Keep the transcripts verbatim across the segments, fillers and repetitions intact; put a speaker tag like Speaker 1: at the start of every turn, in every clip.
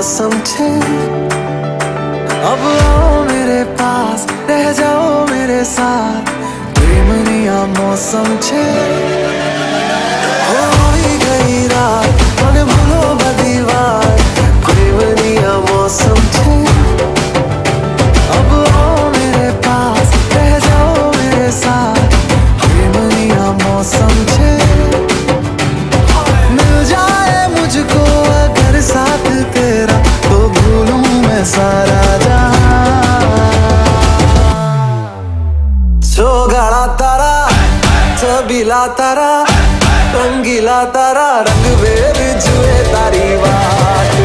Speaker 1: मौसम छे, अब आओ मेरे पास, रह जाओ मेरे साथ, प्रेमनिया मौसम छे। हो ही गई रात, मने भूलो बदी बात, प्रेमनिया मौसम छे, अब आओ मेरे पास, रह जाओ मेरे साथ, प्रेमनिया मौसम छे। मिल जाए मुझको अगर साथ तेरा, तो भूलूं मैं सारा जहां। चौगाड़ा तारा, चबीला तारा, रंगीला तारा, रंग बेर जुए तारी बात।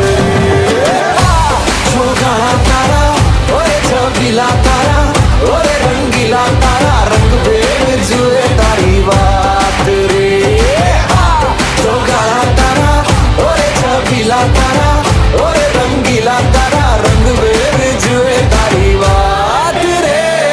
Speaker 1: चौगाड़ा तारा, ओए चबीला तारा, ओए रंगीला तारा, रंग बेर जुए तारी बात रे। चौगाड़ा तारा, ओए चबीला तारा, ओए रंगीला तारा, रंग बेर जुए तारी बात रे।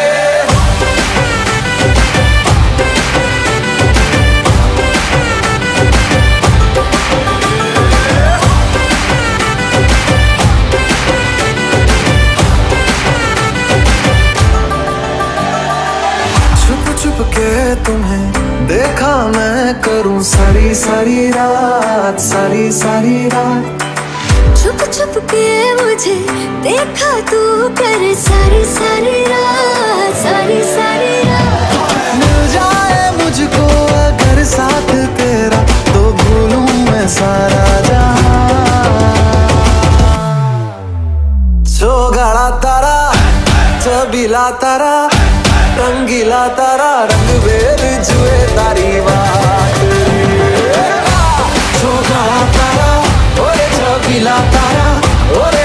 Speaker 1: छुप छुप के तुम्हें देखा मैं करूं सारी सारी रात, सारी सारी रात।
Speaker 2: छुप छुप के मुझे देखा तू कर सारी सारी रात, सारी सारी रात।
Speaker 1: मिल जाए मुझको अगर साथ तेरा, तो भूलूं मैं सारा जहां। चौगाड़ा तारा, चबीला तारा, रंगीला तारा, रंग बेर जुए तारी बात। चौगाड़ा तारा, ओए चबीला तारा, ओए